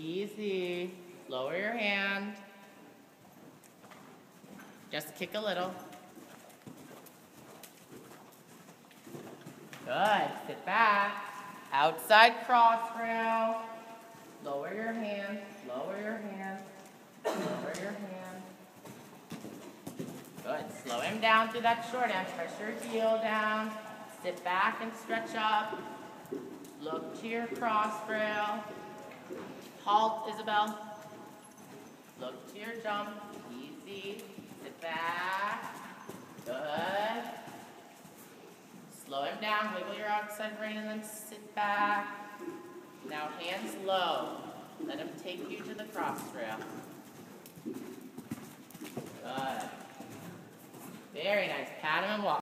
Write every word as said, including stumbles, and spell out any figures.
Easy. Lower your hand. Just kick a little. Good. Sit back. Outside cross rail. Lower your hand. Lower your hand. Lower your hand. Good. Slow him down through that short end. Press your heel down. Sit back and stretch up. Look to your cross rail. Halt, Isabel. Look to your jump. Easy. Sit back. Good. Slow him down. Wiggle your outside rein and then sit back. Now hands low. Let him take you to the cross rail. Good. Very nice. Pat him and walk.